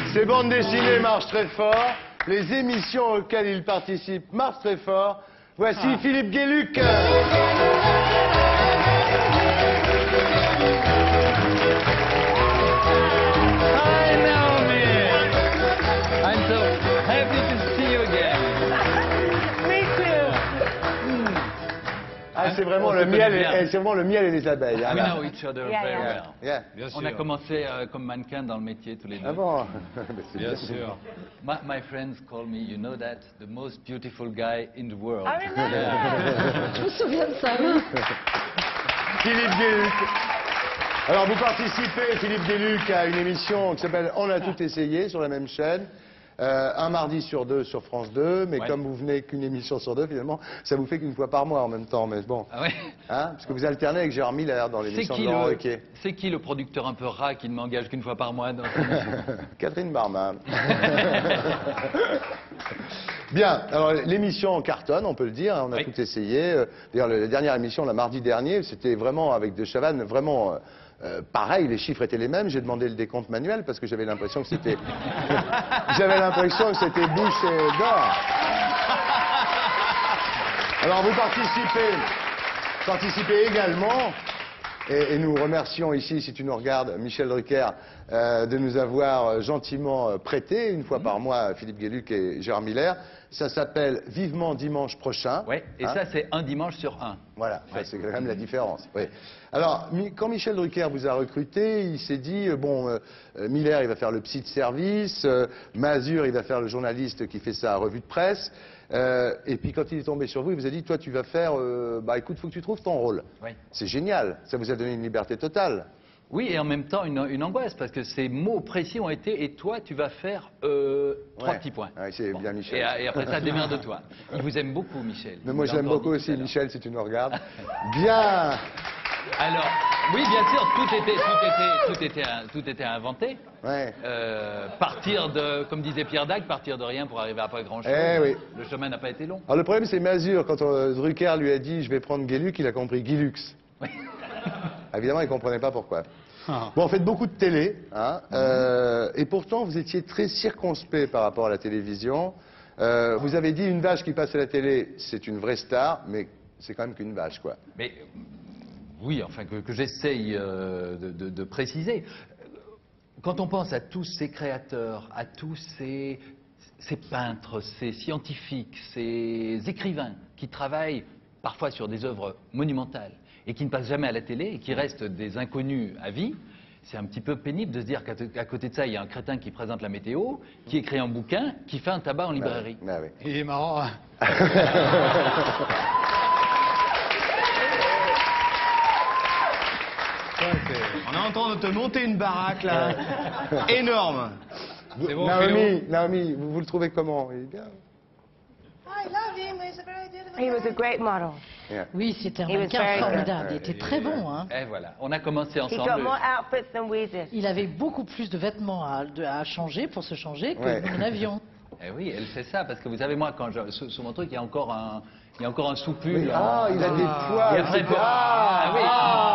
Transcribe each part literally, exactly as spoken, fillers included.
Ces bandes dessinées marchent très fort. Les émissions auxquelles il participe marchent très fort. Voici ah. Philippe Gueluc. I know, man. I'm so happy to see you again. Me too. Ah, c'est vraiment, le miel et, c'est vraiment le miel et les abeilles. Hein, We là. know each other Yeah, very yeah. well. Yeah. Bien sûr. On a commencé euh, comme mannequin dans le métier tous les deux. Ah bon? Bien sûr. My, my friends call me, you know that, the most beautiful guy in the world. I remember. Je me souviens de ça, oui. Philippe Gueluc. Alors, vous participez, Philippe Gueluc, à une émission qui s'appelle On a tout essayé sur la même chaîne. Euh, un mardi sur deux sur France deux, mais Ouais. comme vous venez qu'une émission sur deux, finalement, ça vous fait qu'une fois par mois en même temps. Mais bon, Ah ouais. hein, parce que vous alternez avec Gérard Miller dans C'est l'émission de qui, Laurent le, Ruquier. c'est qui le producteur un peu rat qui ne m'engage qu'une fois par mois dans... Catherine Barma. Bien, alors l'émission cartonne, on peut le dire, hein, on a Oui. tout essayé. Euh, D'ailleurs, la dernière émission, la mardi dernier, c'était vraiment avec De Chavannes, vraiment... euh, Euh, pareil, les chiffres étaient les mêmes. J'ai demandé le décompte manuel parce que j'avais l'impression que c'était, j'avais l'impression que c'était bouché d'or. Alors vous participez, participez également, et, et nous remercions ici, si tu nous regardes, Michel Drucker, euh, de nous avoir gentiment prêté une fois par mois Philippe Gueluc et Gérard Miller. Ça s'appelle Vivement dimanche prochain. Ouais, et Hein? ça c'est un dimanche sur un. Voilà, ça, Ouais. c'est quand même la différence. Oui. Alors, mi- quand Michel Drucker vous a recruté, il s'est dit, euh, bon, euh, euh, Miller, il va faire le psy de service, euh, Mazur, il va faire le journaliste qui fait sa revue de presse, euh, et puis quand il est tombé sur vous, il vous a dit, toi, tu vas faire, euh, bah écoute, faut que tu trouves ton rôle. Ouais. C'est génial, ça vous a donné une liberté totale. Oui, et en même temps une, une angoisse, parce que ces mots précis ont été « et toi, tu vas faire euh, trois Ouais. petits points Ouais, c'est bien Michel. Et, et après ça, démerde-toi. Il vous aime beaucoup, Michel. Mais Il moi, vous je l'aime l'a encore beaucoup dit tout aussi, à l'heure. Michel, si tu nous regardes. Bien. Alors, oui, bien sûr, tout était, tout était, tout était, tout était inventé. Ouais. Euh, partir de, comme disait Pierre Dac, partir de rien pour arriver à pas grand-chose. Eh oui. Le chemin n'a pas été long. Alors le problème, c'est Mazur. Quand euh, Drucker lui a dit, je vais prendre Gueluc, il a compris Guilux. Oui. Évidemment, il ne comprenait pas pourquoi. Bon, vous faites beaucoup de télé, hein, euh, et pourtant vous étiez très circonspect par rapport à la télévision. Euh, vous avez dit une vache qui passe à la télé, c'est une vraie star, mais c'est quand même qu'une vache, quoi. Mais oui, enfin que, que j'essaye euh, de, de- de préciser. Quand on pense à tous ces créateurs, à tous ces, ces peintres, ces scientifiques, ces écrivains qui travaillent parfois sur des œuvres monumentales et qui ne passent jamais à la télé et qui restent des inconnus à vie, c'est un petit peu pénible de se dire qu'à qu'à côté de ça, il y a un crétin qui présente la météo, qui écrit un bouquin, qui fait un tabac en librairie. Ah oui. Il est marrant. hein. Ouais, c'est- On est en train de te monter une baraque là, énorme. Vous- bon, Naomi, Naomi, vous, vous le trouvez comment? Il est bien. I love him. He's a very beautiful He was a great model. Yeah. Oui, c'était un He was mannequin very good. formidable. Il était très bon. Hein. Et voilà, on a commencé He ensemble. got more outfits than we did. Il avait beaucoup plus de vêtements à, de- à changer pour se changer que Ouais. nous n'avions. Eh oui, elle fait ça, parce que vous savez, moi, quand je, sur, sur mon truc, il y a encore un, il y a encore un soupul. Oui, ah, il a des poils. Il y a très c'est peu- pas- Ah, oui.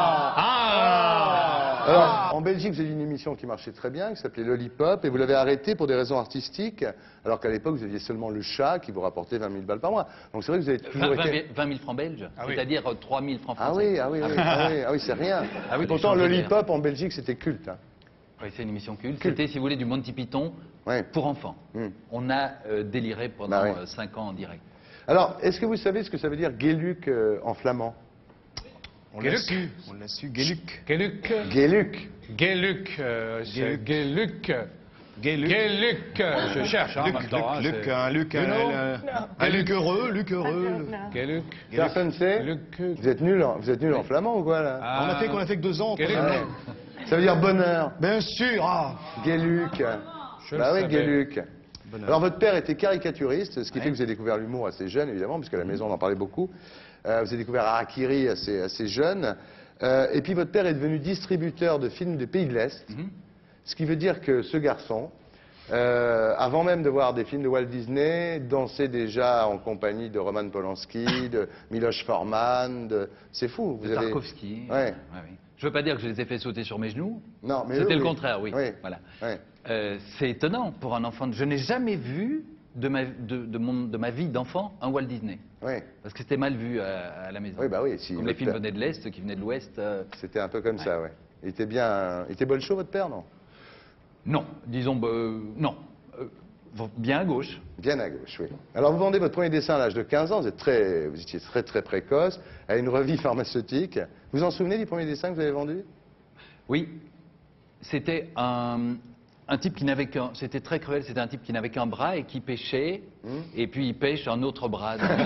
Ah Alors, en Belgique, vous aviez une émission qui marchait très bien, qui s'appelait Lollipop, et vous l'avez arrêtée pour des raisons artistiques, alors qu'à l'époque, vous aviez seulement le chat qui vous rapportait vingt mille balles par mois. Donc c'est vrai que vous avez toujours vingt, été... vingt mille francs belges, Ah oui. c'est-à-dire euh, trois mille francs Ah français. oui, ah oui, oui, ah oui, ah oui, c'est rien. Ah oui, Et pourtant, tu changes Lollipop en Belgique, c'était culte. Hein. Oui, c'est une émission culte. Culte. C'était, si vous voulez, du Monty Python Ouais. pour enfants. Hmm. On a euh, déliré pendant Bah oui. euh, cinq ans en direct. Alors, est-ce que vous savez ce que ça veut dire Gueluc euh, en flamand? On l'a su, on l'a su, Gueluc. Geluc, Gueluc. Geluc, euh, c'est Geluc, Gueluc. Geluc, je cherche hein, en Luc, même temps. hein, Luc, Luc, c'est- un Luc, You un, know un- un Luc heureux, Luc heureux. Geluc, Personne sait? Luc, Vous êtes nul, en- vous êtes nul en flamand ou quoi là? Ah, On a fait qu'on a fait que deux ans. Gueluc. quoi. Ouais. Ça veut dire bonheur. Bien sûr. Ah. Gueluc. Je le Bah oui, savais. Gueluc. Bonheur. Alors votre père était caricaturiste, ce qui Ouais. fait que vous avez découvert l'humour assez jeune, évidemment, puisque à la maison on en parlait beaucoup. Euh, vous avez découvert Harakiri assez, assez jeune. Euh, et puis votre père est devenu distributeur de films des pays de l'Est. Mhm. Ce qui veut dire que ce garçon, euh, avant même de voir des films de Walt Disney, dansait déjà en compagnie de Roman Polanski, de Miloš Forman, de... c'est fou. Vous De avez... Tarkovsky. Ouais. oui. Je veux pas dire que je les ai fait sauter sur mes genoux. Non, mais C'était eux, le oui. contraire, oui. Oui. Voilà. Oui. Euh, c'est étonnant pour un enfant. Je n'ai jamais vu de ma, de, de mon, de ma vie d'enfant un Walt Disney. Oui. Parce que c'était mal vu à, à la maison. Oui, bah oui. Si Comme les votre films père- venaient de l'Est, qui venaient de l'Ouest. euh, C'était un peu comme ça, ouais. Il était bien... Il était bolcho, votre père, non? Non, disons, bah, euh, non. Euh, bien à gauche. Bien à gauche, oui. Alors, vous vendez votre premier dessin à l'âge de quinze ans, vous, êtes très, vous étiez très très précoce, à une revue pharmaceutique. Vous vous en souvenez du premier dessin que vous avez vendu? Oui, c'était un, un type qui n'avait qu'un... C'était très cruel, c'était un type qui n'avait qu'un bras et qui pêchait, Hum. et puis il pêche un autre bras. dans-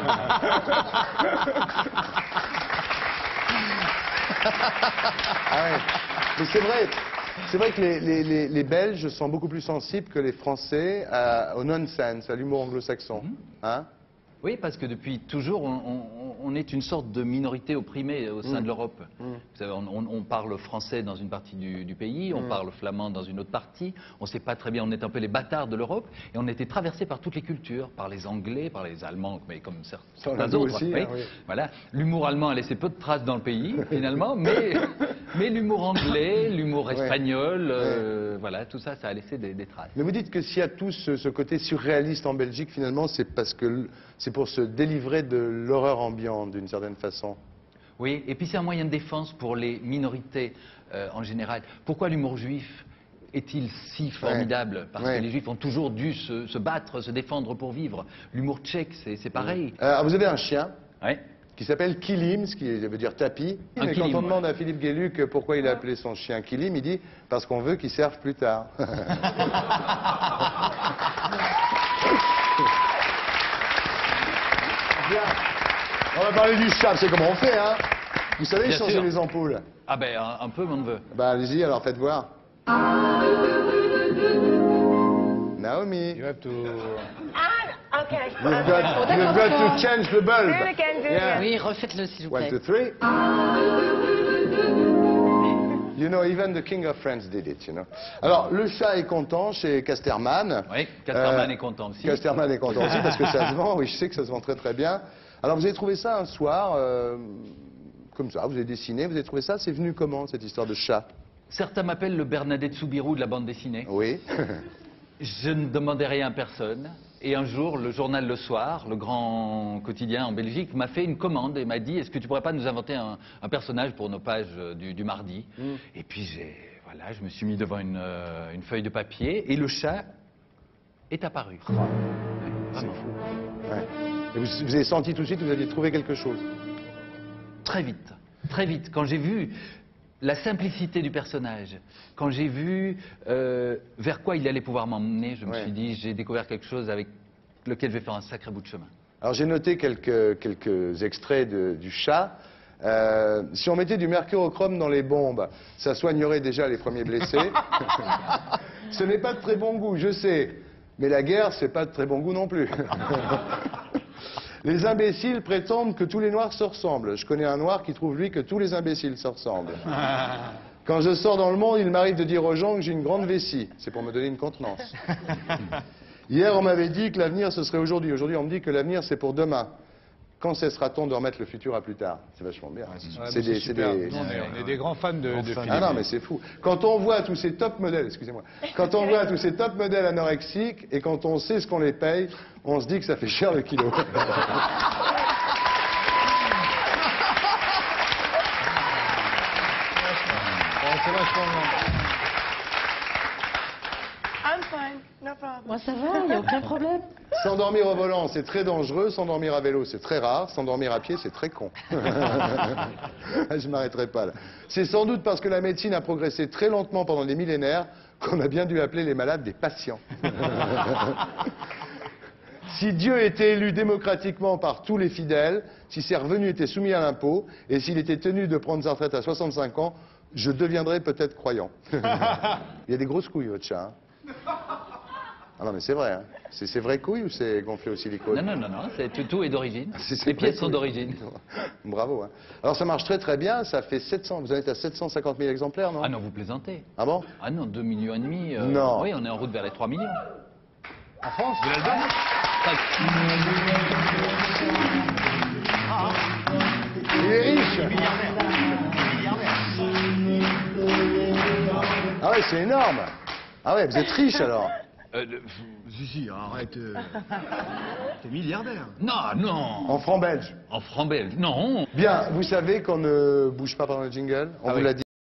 Ah ouais. Mais c'est vrai, c'est vrai que les, les- les- les Belges sont beaucoup plus sensibles que les Français à- au nonsense, à l'humour anglo-saxon. Hein? Oui, parce que depuis toujours, on, on- on est une sorte de minorité opprimée au sein Mm. de l'Europe. Mm. Vous savez, on, on- on parle français dans une partie du, du pays, on Mm. parle flamand dans une autre partie, on ne sait pas très bien, on est un peu les bâtards de l'Europe, et on était traversé par toutes les cultures, par les Anglais, par les Allemands, mais comme Ça, on certains l'a vu autres. aussi, oui. hein, oui. Voilà. L'humour allemand a laissé peu de traces dans le pays, finalement, mais, mais l'humour anglais, l'humour Ouais. espagnol, euh, voilà, tout ça, ça a laissé des, des traces. Mais vous dites que s'il y a tout ce, ce côté surréaliste en Belgique, finalement, c'est parce que l- c'est pour se délivrer de l'horreur ambiante, d'une certaine façon. Oui, et puis c'est un moyen de défense pour les minorités euh, en général. Pourquoi l'humour juif est-il si formidable? Parce Ouais. que les juifs ont toujours dû se, se battre, se défendre pour vivre. L'humour tchèque, c'est c'est pareil. Euh, vous avez un chien Ouais. qui s'appelle Kilim, ce qui veut dire tapis. Un Mais Kilim, quand on demande ouais. à Philippe Gueluc pourquoi il a appelé son chien Kilim, il dit parce qu'on veut qu'il serve plus tard. Bien. On va parler du chat, c'est comment on fait, hein? Vous savez Bien changer sûr. les ampoules? Ah ben un, un peu mon neveu. Bah allez-y, alors faites voir. Naomi, You have to... Ah, okay. you've got, you've got to change the bulb. Do it again, do it Yeah. Oui, refaites-le s'il vous One, two, plaît. three. You know, even the King of France did it, you know. Alors, le chat est content chez Casterman. Oui, Casterman Euh, est content aussi. Casterman est content aussi parce que ça se vend. Oui, je sais que ça se vend très très bien. Alors, vous avez trouvé ça un soir, euh, comme ça, vous avez dessiné, vous avez trouvé ça, c'est venu comment, cette histoire de chat? Certains m'appellent le Bernadette Soubirou de la bande dessinée. Oui. Je ne demandais rien à personne. Et un jour, le journal Le Soir, le grand quotidien en Belgique, m'a fait une commande et m'a dit est-ce que tu pourrais pas nous inventer un, un personnage pour nos pages euh, du, du mardi? Mm. Et puis j'ai, voilà, je me suis mis devant une, euh, une feuille de papier et le chat est apparu. Ouais, vraiment. Ouais. Et vous, vous avez senti tout de suite que vous aviez trouvé quelque chose. Très vite, très vite. Quand j'ai vu la simplicité du personnage, quand j'ai vu euh, vers quoi il allait pouvoir m'emmener, je me Ouais. suis dit j'ai découvert quelque chose avec lequel je vais faire un sacré bout de chemin. Alors j'ai noté quelques, quelques extraits de- du chat. Euh, si on mettait du mercurochrome dans les bombes, ça soignerait déjà les premiers blessés. Ce n'est pas de très bon goût, je sais. Mais la guerre, c'est pas de très bon goût non plus. Les imbéciles prétendent que tous les noirs se ressemblent. Je connais un noir qui trouve, lui, que tous les imbéciles se ressemblent. Quand je sors dans le monde, il m'arrive de dire aux gens que j'ai une grande vessie. C'est pour me donner une contenance. Hier, on m'avait dit que l'avenir, ce serait aujourd'hui. Aujourd'hui, on me dit que l'avenir, c'est pour demain. Quand cessera-t-on de remettre le futur à plus tard? C'est vachement bien. Ouais, C'est des- c'est super. des- Nous, on, est, on est des grands fans de, de Philippe. Ah non, mais c'est fou. Quand on voit tous ces top modèles, excusez-moi, quand on voit tous ces top modèles anorexiques et quand on sait ce qu'on les paye, on se dit que ça fait cher le kilo. C'est vachement bien. I'm fine, no problem. Moi ça va, il n'y a aucun problème. S'endormir au volant, c'est très dangereux. S'endormir à vélo, c'est très rare. S'endormir à pied, c'est très con. Je m'arrêterai pas là. C'est sans doute parce que la médecine a progressé très lentement pendant des millénaires qu'on a bien dû appeler les malades des patients. Si Dieu était élu démocratiquement par tous les fidèles, si ses revenus étaient soumis à l'impôt, et s'il était tenu de prendre sa retraite à soixante-cinq ans, je deviendrais peut-être croyant. Il y a des grosses couilles, votre chat. Hein. Ah non, mais c'est vrai. Hein. C'est c'est vraie couille ou c'est gonflé au silicone? Non, non, non, non, c'est, tout, tout est d'origine. C'est- c'est Les vrai pièces sont que- d'origine. Bravo. Hein. Alors ça marche très très bien, ça fait sept cents, vous en êtes à sept cent cinquante mille exemplaires, non? Ah non, vous plaisantez. Ah bon? Ah non, deux millions et demi. euh, Non. Oui, on est en route vers les trois millions. En France, De l'album Il est riche. ouais, c'est énorme. Ah ouais, vous êtes riche alors. Euh, de- Si, si, arrête. euh, T'es milliardaire. Non, non. En francs belges. En franc belge, non. Bien, vous savez qu'on ne bouge pas pendant le jingle. On Ah vous oui. l'a dit.